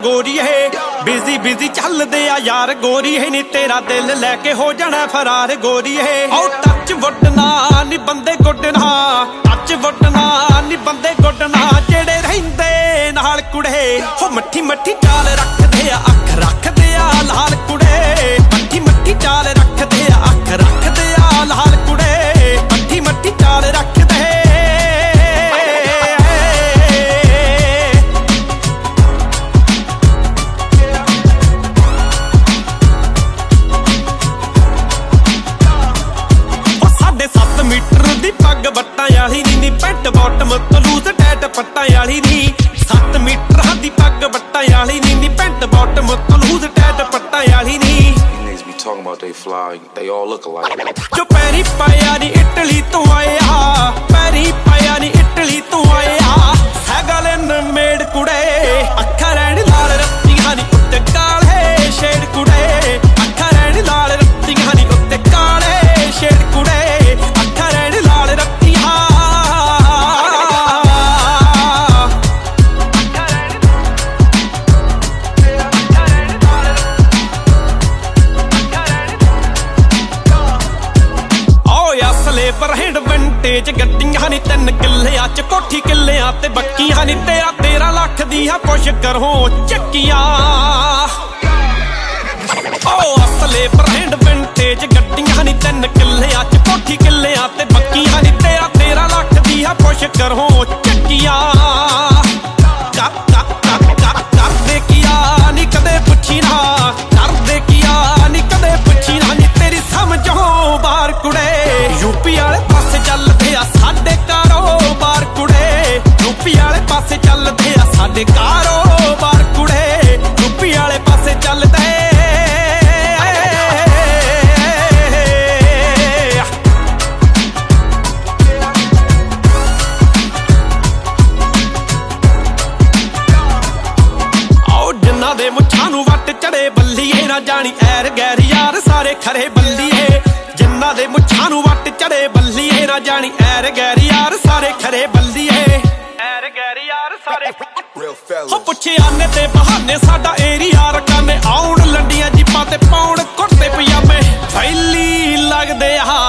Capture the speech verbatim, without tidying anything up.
गोरीए busy busy चलदे आ यार गोरीए नी तेरा दिल लैके हो जाना फरार गोरीए ओ टच वुडना नी बंदे गुडना टच वुडना नी बंदे गुडना जेड़े रहिंदे नाल कुड़े हो मट्ठी मट्ठी चाल रखदे आ अख रखदे आ लाल कुड़े मट्ठी मट्ठी चाल रखदे आ अख रखदे आ लाल कुड़े मट्ठी मट्ठी चाल रखदे पग बट्टा वाली नी पैंट बॉटम तो लूज टैट पट्टा वाली नी सत्त मीटर दी पग बट्टा वाली नी पैंट बॉटम तो लूज टैट पट्टा वाली नी talking about they fly, they all look alike. जो पैरी पाया नी इटली तो आया पैरी पाया नी इटली तो आया हैगलन मेड कुड़े अखा रैन लाल रत्तियां नी उत्ते काले शेड कुड़े अखा रैन लाल रत्तियां नी उत्ते काले शेड कुड़े अखा रैन लाल रत्तियां रहड़ विंटेज गड्डियां नी तीन किल्लियां च कोठी किल्लियां ते बक्कियां नी तेरा तेरह लाख दियां पुश करो चक्कियां ओ असले ब्रांड विंटेज गड्डियां नी तीन किल्लियां च कोठी किल्लियां ते बक्कियां नी तेरा तेरह लाख दियां पुश करो चक्कियां कर कर कर कर कर दे किया नी कदे पुछी ना कर दे किया नी कदे पुछी ना नी तेरी समझो बाहर कुड़े यूपी वाले पासे चलदे आ साडे कारोबार कुड़े यूपी वाले पासे चलदे आ साडे कारोबार कुड़े यूपी वाले पासे चलदे आओ जिन्ना दे मुछां नूं वट चढ़े बल्लीए ना जानी ऐर गैर यार सारे खरे बल्लीए जिन्ना दे मुछां नूं वट चढ़े बल्लीए ना जानी ऐर गैर यार सारे खरे बल्लीए ऐर गैर यार सारे हो पुछे आने ते बहाने साडा एरिया रकाने आउण लंडियां जिपां ते पाउण कुर्ते पजामे फैली लगदे आ